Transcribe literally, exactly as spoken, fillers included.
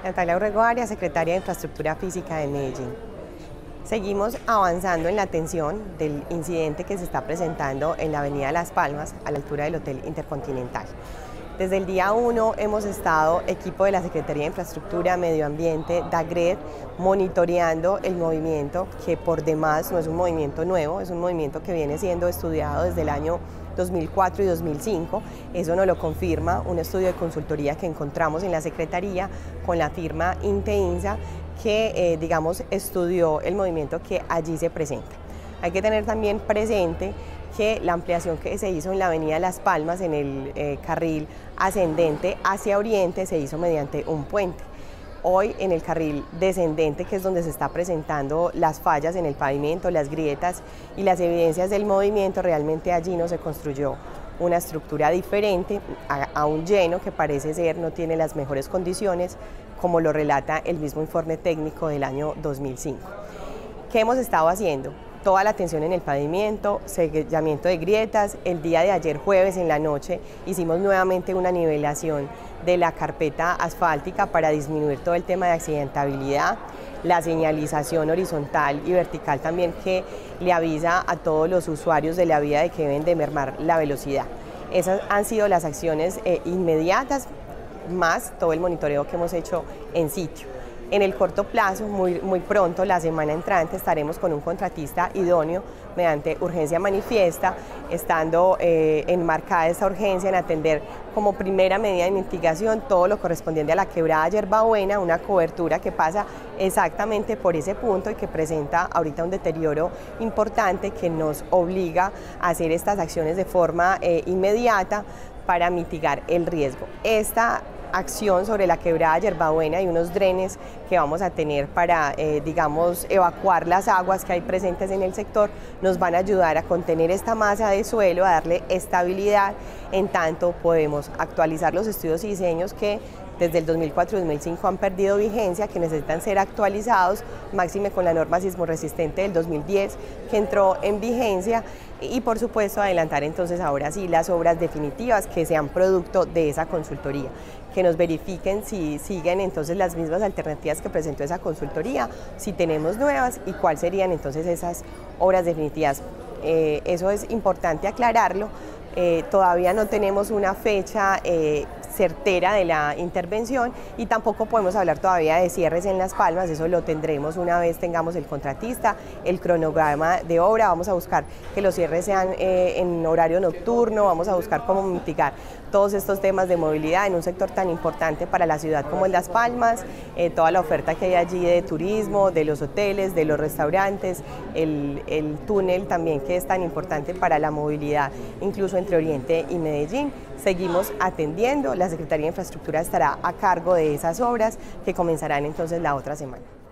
Natalia Urrego Arias, secretaria de Infraestructura Física de Medellín. Seguimos avanzando en la atención del incidente que se está presentando en la avenida Las Palmas, a la altura del Hotel Intercontinental. Desde el día uno hemos estado, equipo de la Secretaría de Infraestructura, Medio Ambiente, DAGRED, monitoreando el movimiento, que por demás no es un movimiento nuevo, es un movimiento que viene siendo estudiado desde el año dos mil cuatro y dos mil cinco. Eso nos lo confirma un estudio de consultoría que encontramos en la Secretaría con la firma Inteinsa, que eh, digamos estudió el movimiento que allí se presenta. Hay que tener también presente que la ampliación que se hizo en la avenida Las Palmas, en el eh, carril ascendente hacia oriente, se hizo mediante un puente. Hoy en el carril descendente, que es donde se está presentando las fallas en el pavimento, las grietas y las evidencias del movimiento, realmente allí no se construyó una estructura diferente a, a un lleno que parece ser no tiene las mejores condiciones, como lo relata el mismo informe técnico del año dos mil cinco. ¿Qué hemos estado haciendo? Toda la atención en el pavimento, sellamiento de grietas. El día de ayer jueves en la noche hicimos nuevamente una nivelación de la carpeta asfáltica para disminuir todo el tema de accidentabilidad, la señalización horizontal y vertical también que le avisa a todos los usuarios de la vía de que deben de mermar la velocidad. Esas han sido las acciones eh, inmediatas, más todo el monitoreo que hemos hecho en sitio. En el corto plazo, muy, muy pronto, la semana entrante, estaremos con un contratista idóneo mediante urgencia manifiesta, estando eh, enmarcada esta urgencia en atender como primera medida de mitigación todo lo correspondiente a la quebrada Yerbabuena, una cobertura que pasa exactamente por ese punto y que presenta ahorita un deterioro importante que nos obliga a hacer estas acciones de forma eh, inmediata para mitigar el riesgo. Esta acción sobre la quebrada Yerbabuena y unos drenes que vamos a tener para, eh, digamos, evacuar las aguas que hay presentes en el sector, nos van a ayudar a contener esta masa de suelo, a darle estabilidad, en tanto podemos actualizar los estudios y diseños que desde el dos mil cuatro y dos mil cinco han perdido vigencia, que necesitan ser actualizados, máxime con la norma sismo resistente del dos mil diez que entró en vigencia, y por supuesto adelantar entonces ahora sí las obras definitivas que sean producto de esa consultoría, que nos verifiquen si siguen entonces las mismas alternativas que presentó esa consultoría, si tenemos nuevas y cuáles serían entonces esas obras definitivas. Eh, eso es importante aclararlo. Eh, todavía no tenemos una fecha eh, certera de la intervención y tampoco podemos hablar todavía de cierres en Las Palmas. Eso lo tendremos una vez tengamos el contratista, el cronograma de obra. Vamos a buscar que los cierres sean eh, en horario nocturno, vamos a buscar cómo mitigar todos estos temas de movilidad en un sector tan importante para la ciudad como el Las Palmas, eh, toda la oferta que hay allí de turismo, de los hoteles, de los restaurantes, el, el túnel también que es tan importante para la movilidad, incluso entre Oriente y Medellín. Seguimos atendiendo, la Secretaría de Infraestructura estará a cargo de esas obras que comenzarán entonces la otra semana.